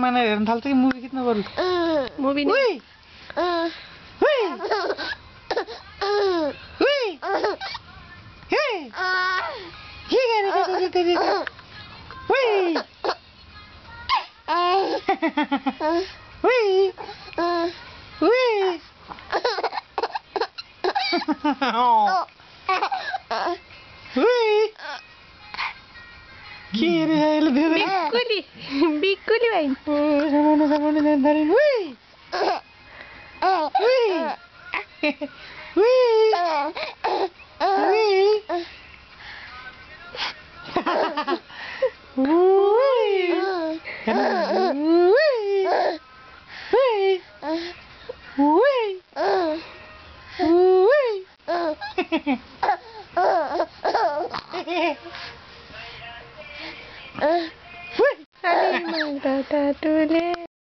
मैंने हेर्न थाल्छ कि मुभी खिच्न बरु मुभी उई उई उई हे के गरे तेरी उई उई उई उई के रे अहिले दे दे बिकुली भाइ सामान दारिन उई उई उई उई Ali mangga tatule